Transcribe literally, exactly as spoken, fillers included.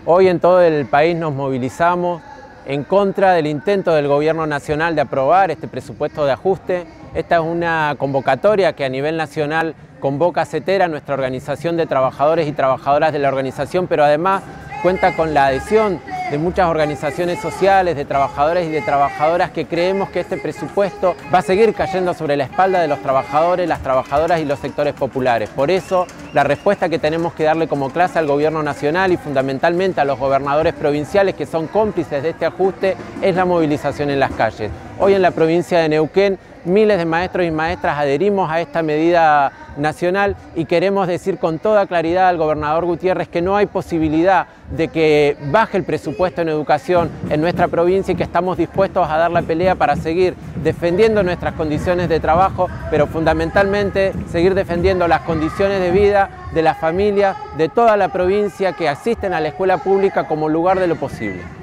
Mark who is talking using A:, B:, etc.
A: Hoy en todo el país nos movilizamos en contra del intento del Gobierno Nacional de aprobar este presupuesto de ajuste. Esta es una convocatoria que a nivel nacional convoca CETERA, nuestra organización de trabajadores y trabajadoras de la organización, pero además cuenta con la adhesión de muchas organizaciones sociales, de trabajadores y de trabajadoras que creemos que este presupuesto va a seguir cayendo sobre la espalda de los trabajadores, las trabajadoras y los sectores populares. Por eso, la respuesta que tenemos que darle como clase al Gobierno Nacional y fundamentalmente a los gobernadores provinciales que son cómplices de este ajuste es la movilización en las calles. Hoy en la provincia de Neuquén, miles de maestros y maestras adherimos a esta medida nacional y queremos decir con toda claridad al gobernador Gutiérrez que no hay posibilidad de que baje el presupuesto en educación en nuestra provincia y que estamos dispuestos a dar la pelea para seguir defendiendo nuestras condiciones de trabajo, pero fundamentalmente seguir defendiendo las condiciones de vida de las familias de toda la provincia que asisten a la escuela pública como lugar de lo posible.